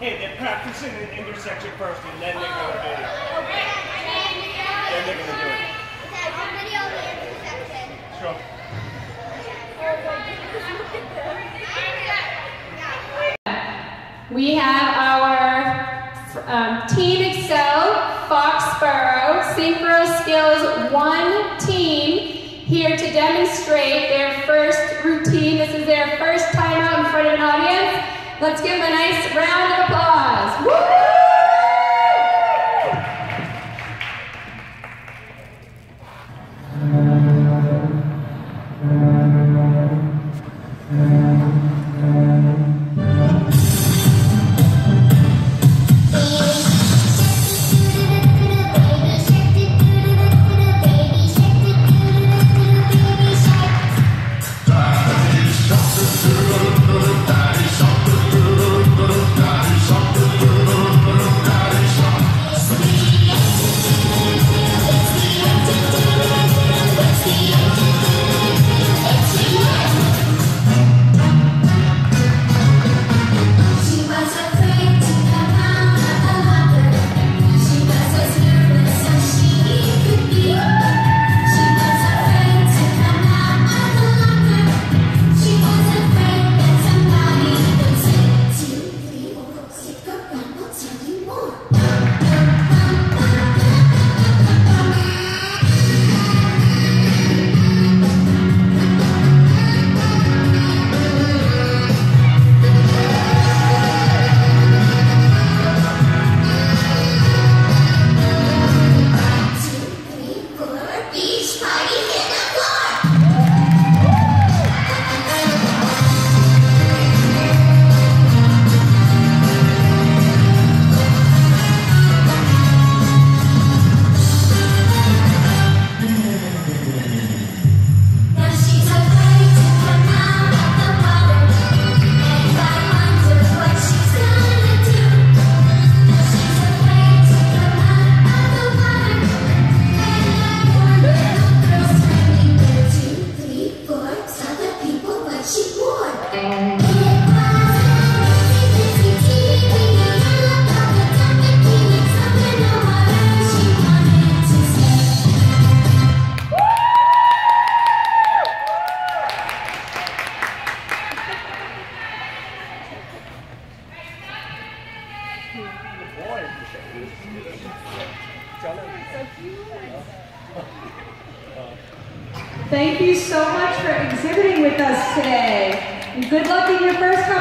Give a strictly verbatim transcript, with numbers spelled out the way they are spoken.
Hey, they're practicing an intersection first, and then they're going to video. Then they're going to do it. Video of the intersection. Sure. We have our um, Team Excel, Foxboro, Synchro Skills one team here to demonstrate their first routine. This is their first time out in front of an audience. Let's give them a nice round of applause. Woo! Thank you so much for exhibiting with us today. And good luck in your first